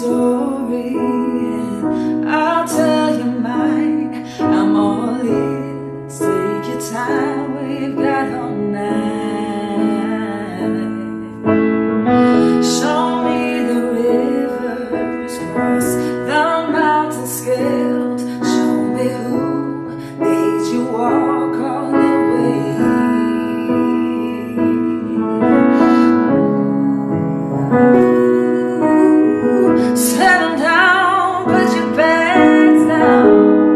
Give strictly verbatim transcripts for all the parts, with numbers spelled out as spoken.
story, and I'll tell you mine. I'm all ears, take your time, we've got all night. Show me the rivers, cross the mountains scaled. Show me who made you walk all the way. Settle down, put your bags down.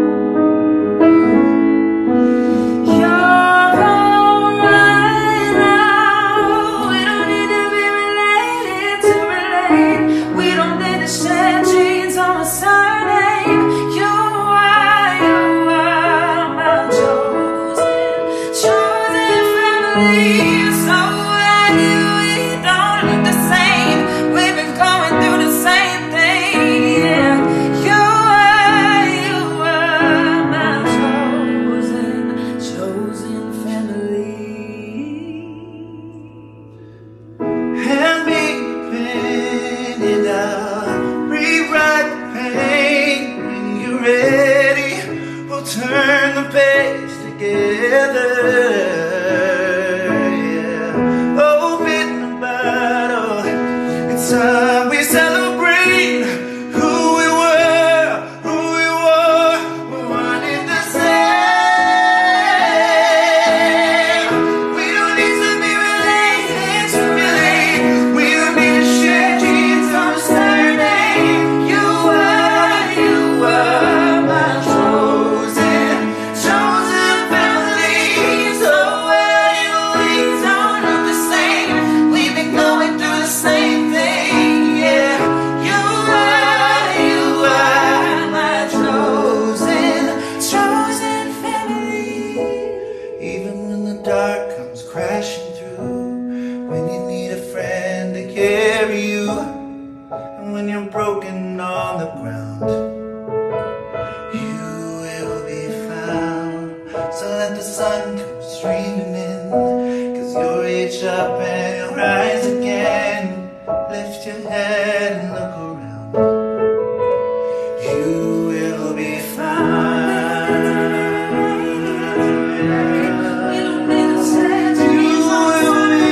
You're alright now. We don't need to be related to relate. We don't need to share genes or a surname. You are, you are my chosen, chosen family. So why do we don't look the same? We've been going through the same thing, yeah. You are, you are my chosen, chosen family. Hand me the pen and I'll rewrite the pain. When you're ready, we'll turn the page together. Yeah. Open the bottle. It's time we celebrate who we were, who we were. We're one in the same. We don't need to be related to relate. We don't need to share genes or a surname. You are, you are my chosen, chosen family. So why do we don't look the same? We've been going through the same thing, yeah. You are, you are my chosen, chosen family. Even when the dark comes crashing through, when you need a friend to carry you, and when you're broken on the ground, you will be found. So let the sun come streaming in, 'cause you'll reach up and you'll rise again. Lift your head and look around. You will be fine. We don't need to share You genes or a will be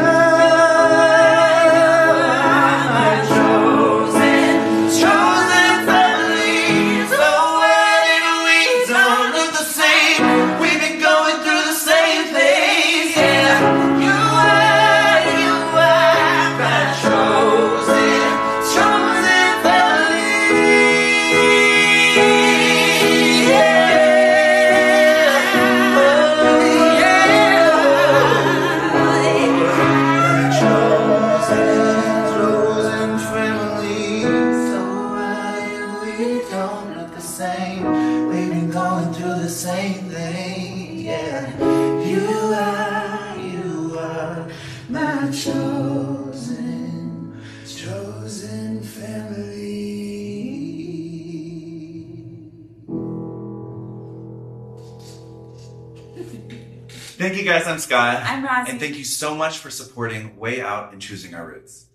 surname. fine. Chosen, chosen family. So why do we don't look the same? We've been going through the same things, yeah. You are, you are my chosen, chosen family, yeah. Oh, yeah. My chosen, chosen family. So why we don't look the same? We've been going through the same thing, yeah. You are, you are my chosen, chosen family. Thank you guys, I'm Scott. I'm Rosie. And thank you so much for supporting Way Out and choosing our roots.